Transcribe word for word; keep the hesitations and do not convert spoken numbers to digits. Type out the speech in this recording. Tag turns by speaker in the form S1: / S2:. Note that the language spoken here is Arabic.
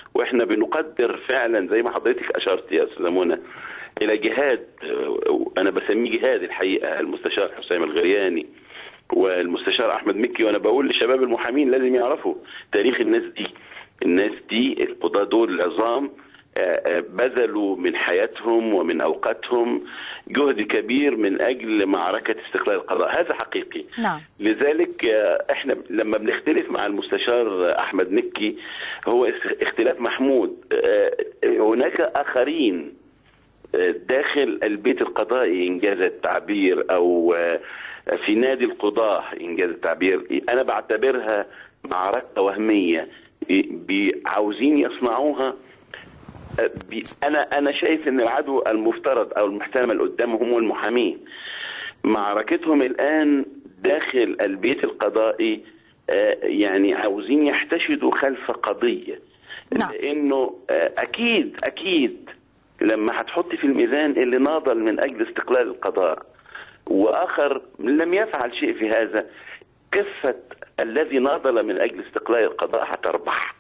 S1: واحنا بنقدر فعلا زي ما حضرتك اشرت يا استاذه منى الى جهاد، انا بسميه جهاد الحقيقه، المستشار حسام الغرياني والمستشار احمد مكي. وانا بقول لشباب المحامين لازم يعرفوا تاريخ الناس دي. الناس دي القضاة دول العظام بذلوا من حياتهم ومن اوقاتهم جهد كبير من اجل معركه استقلال القضاء، هذا حقيقي.
S2: نعم.
S1: لذلك احنا لما بنختلف مع المستشار احمد مكي هو اختلاف محمود. هناك اخرين داخل البيت القضائي انجاز التعبير او في نادي القضاة انجاز التعبير، انا بعتبرها معركه وهميه عاوزين يصنعوها. انا انا شايف ان العدو المفترض او المحتمل قدامهم هو المحامين. معركتهم الان داخل البيت القضائي يعني عاوزين يحتشدوا خلف قضيه.
S2: نعم.
S1: لانه اكيد اكيد لما هتحط في الميزان اللي ناضل من اجل استقلال القضاء واخر لم يفعل شيء في هذا، كفه الذي ناضل من اجل استقلال القضاء هتربح.